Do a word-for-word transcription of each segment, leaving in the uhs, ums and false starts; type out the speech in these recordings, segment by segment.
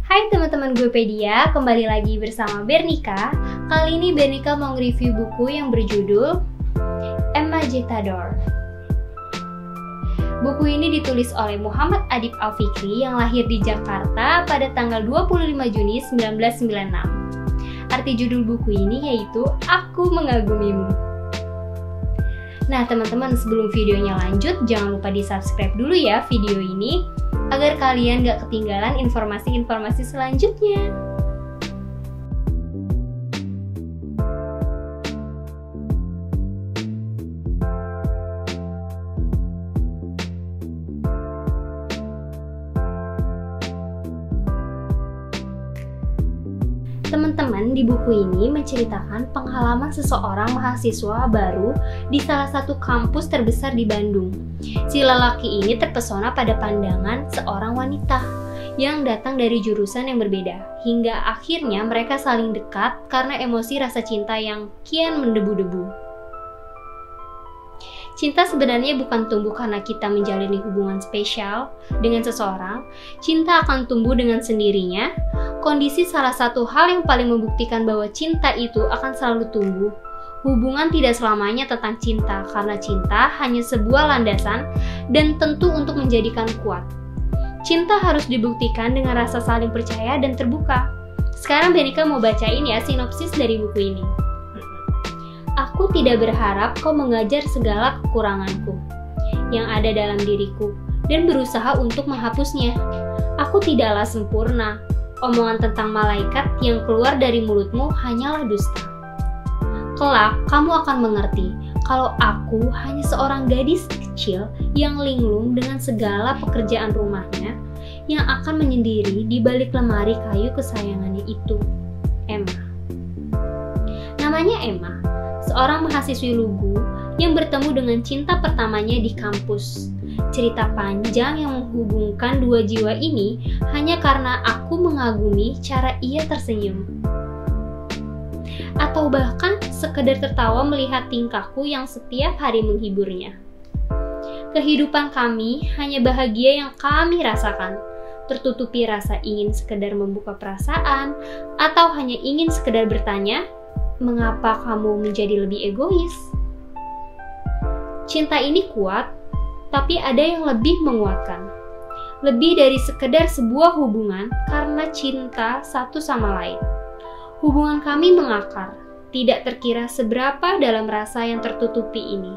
Hai teman-teman Guepedia, kembali lagi bersama Bernika. Kali ini Bernika mau nge-review buku yang berjudul Emma Jetador. Buku ini ditulis oleh Muhammad Adib Al-Fikri yang lahir di Jakarta pada tanggal dua puluh lima Juni seribu sembilan ratus sembilan puluh enam. Arti judul buku ini yaitu Aku Mengagumimu. Nah teman-teman, sebelum videonya lanjut, jangan lupa di subscribe dulu ya video ini agar kalian gak ketinggalan informasi-informasi selanjutnya. Teman-teman, di buku ini menceritakan pengalaman seseorang mahasiswa baru di salah satu kampus terbesar di Bandung. Si lelaki ini terpesona pada pandangan seorang wanita yang datang dari jurusan yang berbeda, hingga akhirnya mereka saling dekat karena emosi rasa cinta yang kian mendebu-debu. Cinta sebenarnya bukan tumbuh karena kita menjalani hubungan spesial dengan seseorang. Cinta akan tumbuh dengan sendirinya. Kondisi salah satu hal yang paling membuktikan bahwa cinta itu akan selalu tumbuh. Hubungan tidak selamanya tentang cinta, karena cinta hanya sebuah landasan dan tentu untuk menjadikan kuat. Cinta harus dibuktikan dengan rasa saling percaya dan terbuka. Sekarang Bernika mau bacain ya sinopsis dari buku ini. Aku tidak berharap kau mengajar segala kekuranganku yang ada dalam diriku dan berusaha untuk menghapusnya. Aku tidaklah sempurna. Omongan tentang malaikat yang keluar dari mulutmu hanyalah dusta. Kelak kamu akan mengerti kalau aku hanya seorang gadis kecil yang linglung dengan segala pekerjaan rumahnya yang akan menyendiri di balik lemari kayu kesayangannya itu. Emma. Namanya Emma, seorang mahasiswi lugu yang bertemu dengan cinta pertamanya di kampus. Cerita panjang yang menghubungkan dua jiwa ini hanya karena aku mengagumi cara ia tersenyum. Atau bahkan sekedar tertawa melihat tingkahku yang setiap hari menghiburnya. Kehidupan kami hanya bahagia yang kami rasakan, tertutupi rasa ingin sekedar membuka perasaan, atau hanya ingin sekedar bertanya, mengapa kamu menjadi lebih egois? Cinta ini kuat, tapi ada yang lebih menguatkan. Lebih dari sekedar sebuah hubungan karena cinta satu sama lain. Hubungan kami mengakar, tidak terkira seberapa dalam rasa yang tertutupi ini.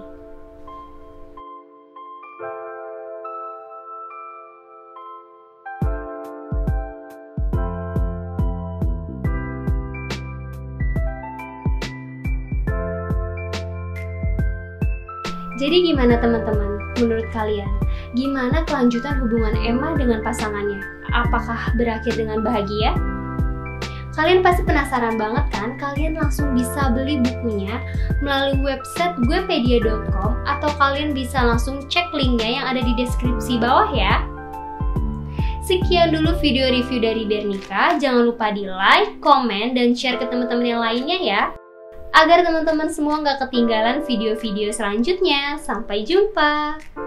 Jadi gimana teman-teman? Menurut kalian, gimana kelanjutan hubungan Emma dengan pasangannya? Apakah berakhir dengan bahagia? Kalian pasti penasaran banget kan? Kalian langsung bisa beli bukunya melalui website guepedia dot com atau kalian bisa langsung cek linknya yang ada di deskripsi bawah ya. Sekian dulu video review dari Bernika. Jangan lupa di like, komen, dan share ke teman-teman yang lainnya ya, agar teman-teman semua nggak ketinggalan video-video selanjutnya. Sampai jumpa!